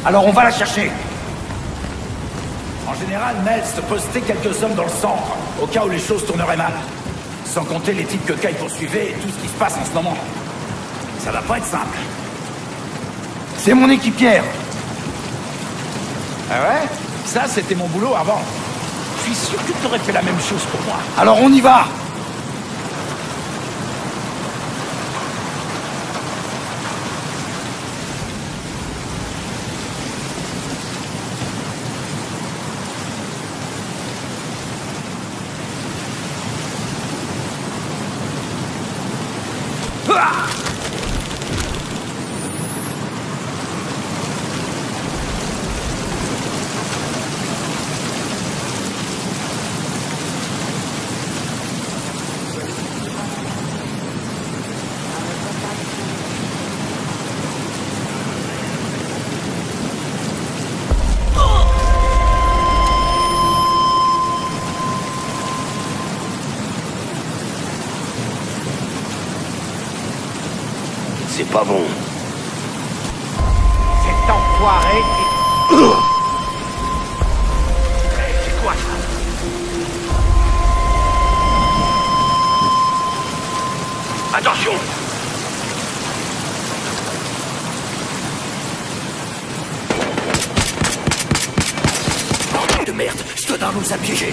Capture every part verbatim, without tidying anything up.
Alors on va la chercher. En général, Nels postait quelques hommes dans le centre, au cas où les choses tourneraient mal. Sans compter les types que Kai poursuivait et tout ce qui se passe en ce moment. Ça va pas être simple. C'est mon équipière. Ah ouais? Ça, c'était mon boulot avant. Je suis sûr que tu aurais fait la même chose pour moi. Alors on y va! C'est pas bon. Cet enfoiré est... Hey, c'est quoi ça? Attention! De merde, Stodin nous a piégés.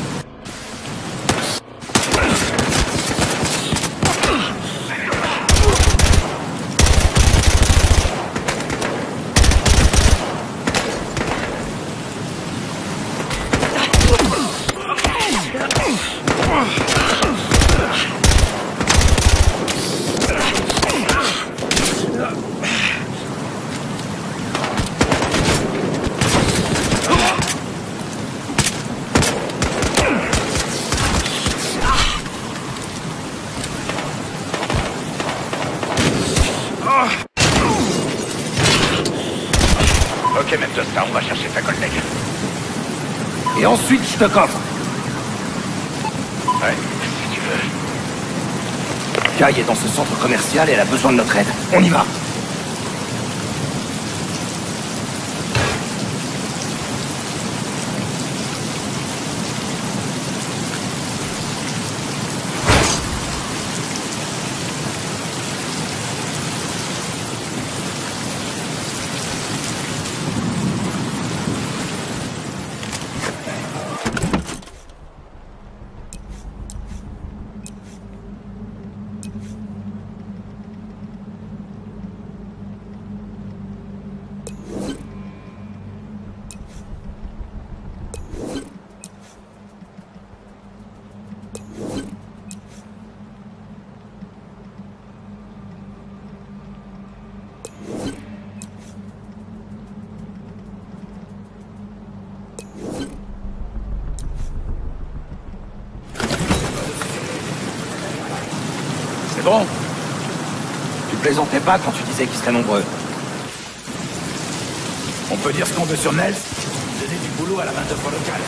Ok, même Tosta, on va chercher ta collègue. Et ensuite, je te coffre. Ouais, si tu veux. Kai est dans ce centre commercial et elle a besoin de notre aide. On y va. Bon. Tu plaisantais pas quand tu disais qu'ils seraient nombreux. On peut dire ce qu'on veut sur Nels, donner du boulot à la main-d'œuvre locale.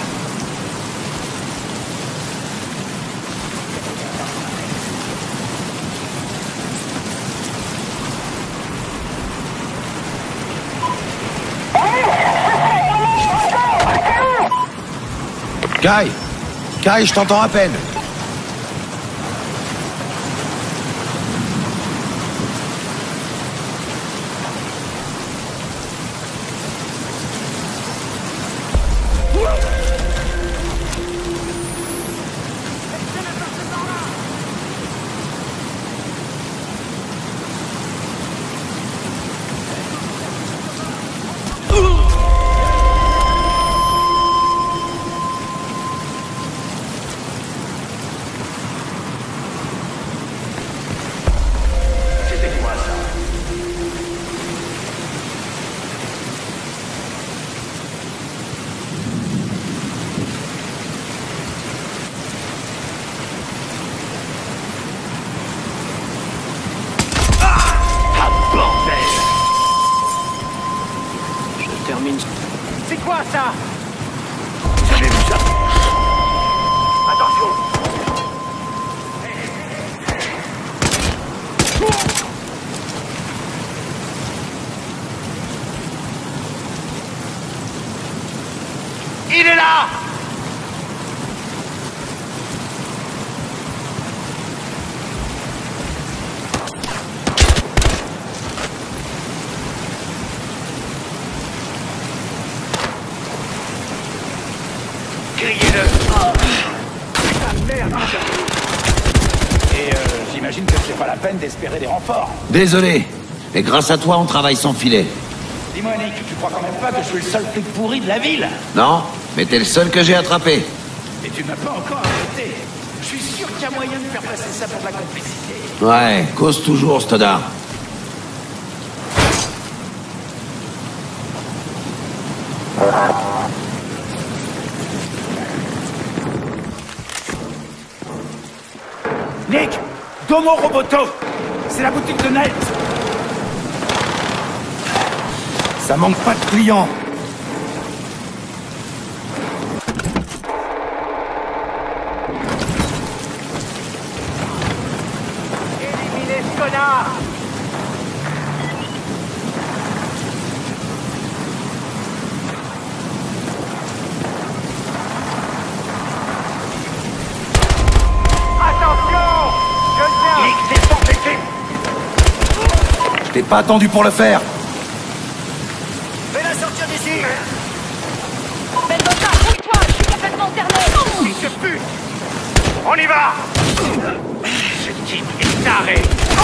Kai! Kai, je t'entends à peine. Il est là! Criez-le! Oh. Putain de merde! Et euh, j'imagine que c'est pas la peine d'espérer des renforts. Désolé, mais grâce à toi, on travaille sans filet. Dis-moi, Nick, tu crois quand même pas que je suis le seul flic pourri de la ville? Non, mais t'es le seul que j'ai attrapé. Et tu m'as pas encore arrêté. Je suis sûr qu'il y a moyen de faire passer ça pour de la complicité. Ouais, cause toujours, Stoddard. Nick, Domo Roboto, c'est la boutique de Nels. Ça manque pas de clients. Éliminez ce connard! Attention! Je viens! Nick, descends, pété! Je t'ai pas attendu pour le faire. Fais-la sortir d'ici. Mendoza, bouge-toi, je suis complètement cerné. Fils de pute! On y va! Ce type est taré!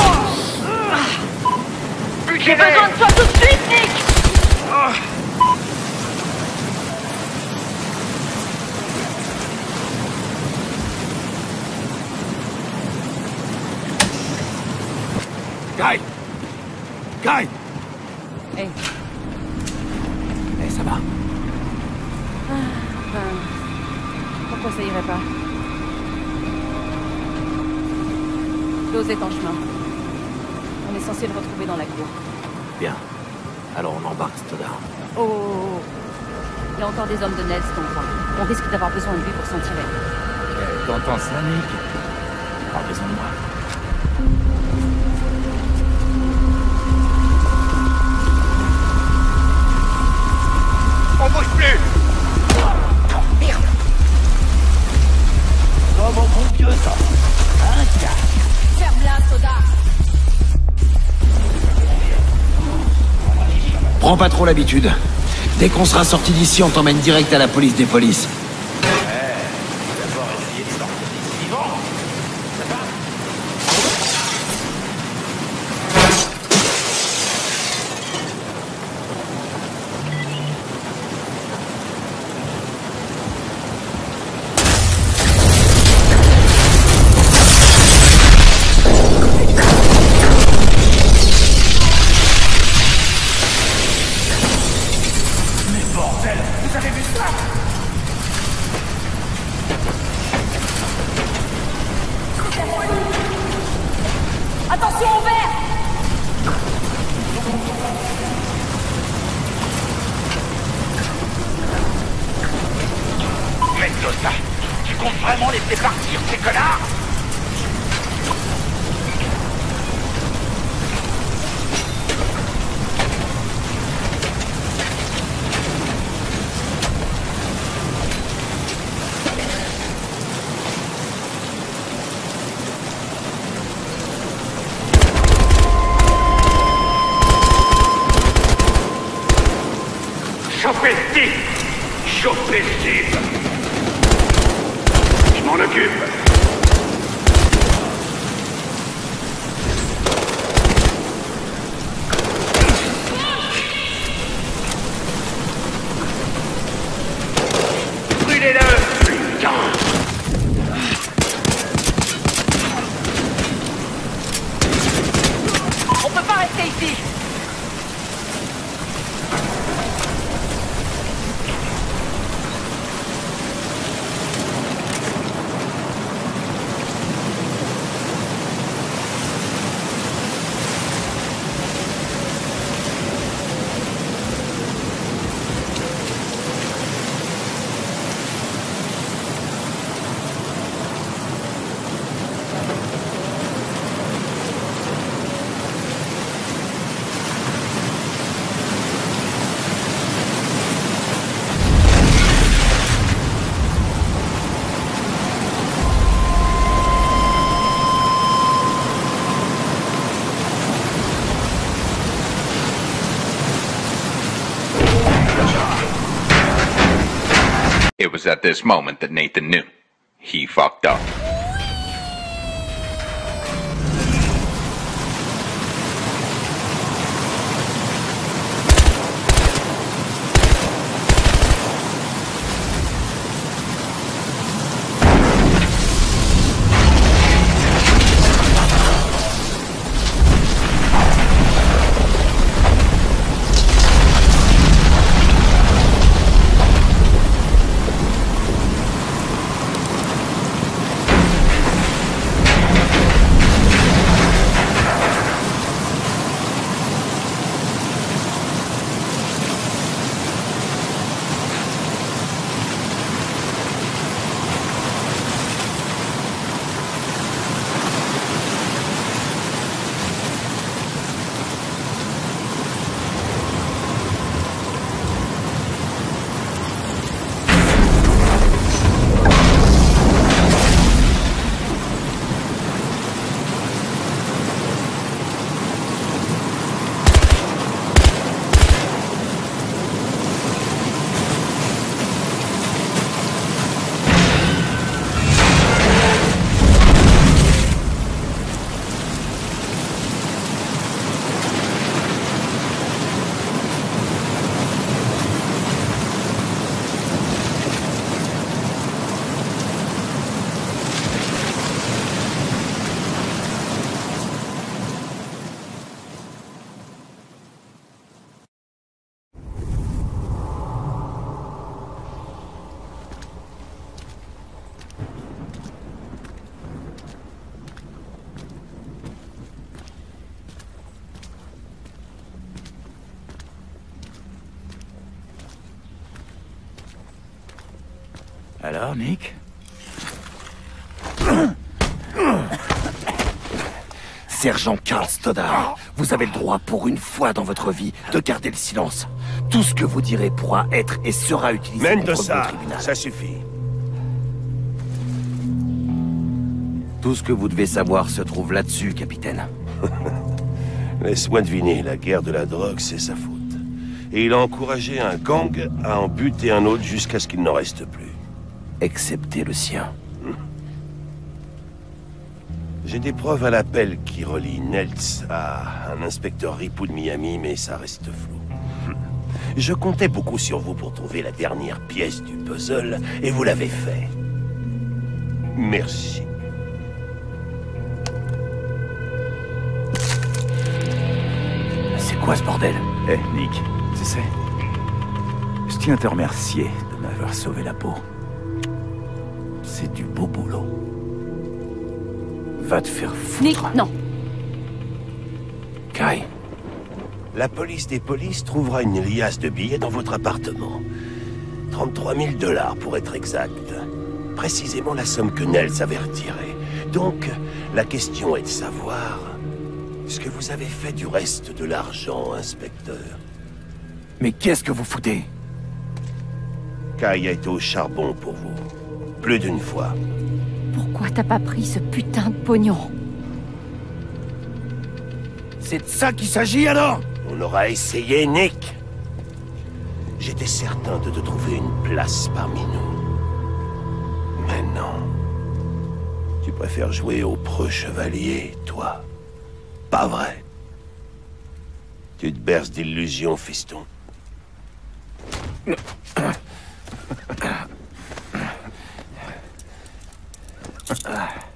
J'ai besoin de toi tout de suite, Nick. Guy Guy Hey. Eh, ça va. Pourquoi ça irait pas? L'ose est en chemin. On est censé le retrouver dans la cour. Bien. Alors on embarque, Stoddard. Oh, oh, oh. Il y a encore des hommes de Nels dans le coin. On risque d'avoir besoin de lui pour s'en tirer. Eh, T'entends ça, Nick? Pas besoin de moi. On bouge plus! Merde! Oh, mon bon vieux, ça. Hein, tiens. Ferme-la, Soda. Prends pas trop l'habitude. Dès qu'on sera sorti d'ici, on t'emmène direct à la police des polices. D'abord essayer de sortir d'ici vivant. Ça va? Mais bordel, vous avez vu ça? Attention au verre. Mendoza, tu comptes vraiment laisser partir ces connards? Chopez ce type! Chopez ce type! Je m'en occupe! Brûlez-le! Putain! On peut pas rester ici. It was at this moment that Nathan knew. He fucked up. Alors, Nick? Sergent Carl Stoddard, vous avez le droit pour une fois dans votre vie de garder le silence. Tout ce que vous direz pourra être et sera utilisé contre vous au tribunal. Ça suffit. Tout ce que vous devez savoir se trouve là-dessus, capitaine. Laisse-moi deviner, la guerre de la drogue, c'est sa faute. Et il a encouragé un gang à en buter un autre jusqu'à ce qu'il n'en reste plus. Excepté le sien. J'ai des preuves à l'appel qui relient Neltz à un inspecteur ripou de Miami, mais ça reste flou. Je comptais beaucoup sur vous pour trouver la dernière pièce du puzzle, et vous l'avez fait. Merci. C'est quoi ce bordel? Eh, hey, Nick, tu sais, je tiens à te remercier de m'avoir sauvé la peau. C'est du beau boulot. Va te faire foutre. Nick, non. Kai. La police des polices trouvera une liasse de billets dans votre appartement. trente-trois mille dollars pour être exact. Précisément la somme que Neltz avait retirée. Donc, la question est de savoir ce que vous avez fait du reste de l'argent, inspecteur. Mais qu'est-ce que vous foutez? Kai a été au charbon pour vous. Plus d'une fois. Pourquoi t'as pas pris ce putain de pognon? C'est de ça qu'il s'agit alors? On aura essayé, Nick. J'étais certain de te trouver une place parmi nous. Mais non. Tu préfères jouer au preux chevalier, toi. Pas vrai. Tu te berces d'illusions, fiston. Ah.